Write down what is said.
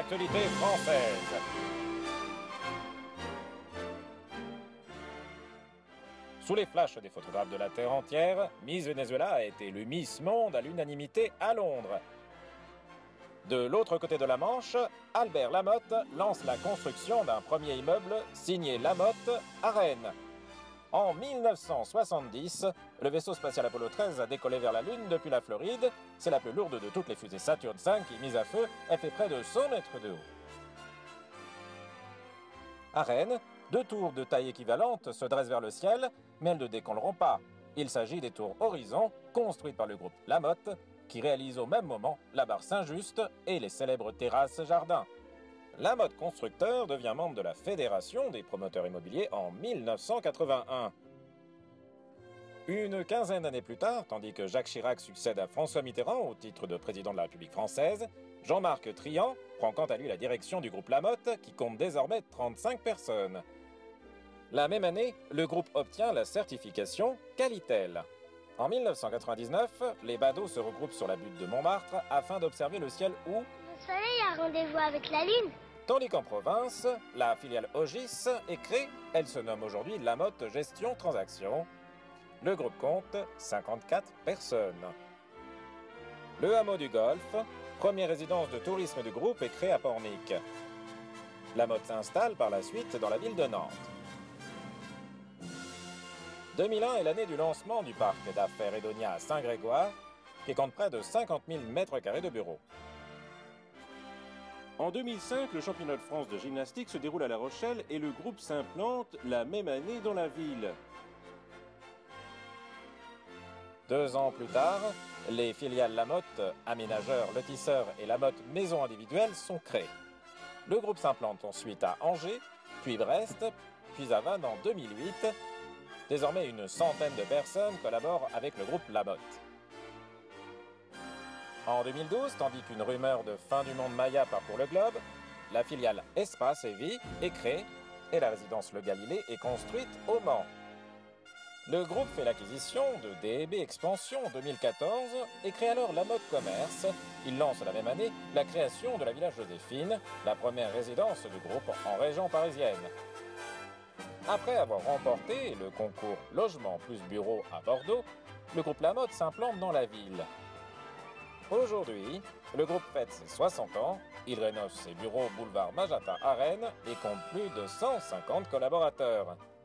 l'actualité française. Sous les flashs des photographes de la Terre entière, Miss Venezuela a été le Miss Monde à l'unanimité à Londres. De l'autre côté de la Manche, Albert Lamotte lance la construction d'un premier immeuble signé Lamotte à Rennes. En 1970, le vaisseau spatial Apollo 13 a décollé vers la Lune depuis la Floride. C'est la plus lourde de toutes les fusées Saturn V qui, mise à feu, elle fait près de 100 mètres de haut. À Rennes, 2 tours de taille équivalente se dressent vers le ciel, mais elles ne décolleront pas. Il s'agit des tours Horizon, construites par le groupe Lamotte, qui réalise au même moment la barre Saint-Just et les célèbres terrasses Jardin. Lamotte Constructeur devient membre de la Fédération des promoteurs immobiliers en 1981. Une quinzaine d'années plus tard, tandis que Jacques Chirac succède à François Mitterrand au titre de président de la République française, Jean-Marc Trian prend quant à lui la direction du groupe Lamotte, qui compte désormais 35 personnes. La même année, le groupe obtient la certification Qualitel. En 1999, les badauds se regroupent sur la butte de Montmartre afin d'observer le ciel où Le soleil a rendez-vous avec la lune. Tandis qu'en province, la filiale Ogis est créée. Elle se nomme aujourd'hui Lamotte Gestion Transaction. Le groupe compte 54 personnes. Le hameau du Golfe, première résidence de tourisme du groupe, est créé à Pornic. Lamotte s'installe par la suite dans la ville de Nantes. 2001 est l'année du lancement du parc d'affaires Edonia à Saint-Grégoire, qui compte près de 50 000 m² de bureaux. En 2005, le championnat de France de gymnastique se déroule à La Rochelle et le groupe s'implante la même année dans la ville. 2 ans plus tard, les filiales Lamotte, Aménageurs, Lotisseurs et Lamotte Maisons Individuelles sont créées. Le groupe s'implante ensuite à Angers, puis Brest, puis à Vannes en 2008. Désormais, une centaine de personnes collaborent avec le groupe Lamotte. En 2012, tandis qu'une rumeur de fin du monde Maya parcourt le globe, la filiale Espace et Vie est créée et la résidence Le Galilée est construite au Mans. Le groupe fait l'acquisition de DEB Expansion en 2014 et crée alors Lamotte Commerce. Il lance la même année la création de la Villa Joséphine, la première résidence du groupe en région parisienne. Après avoir remporté le concours Logement plus Bureau à Bordeaux, le groupe Lamotte s'implante dans la ville. Aujourd'hui, le groupe fête ses 60 ans, il rénove ses bureaux boulevard Magenta à Rennes et compte plus de 150 collaborateurs.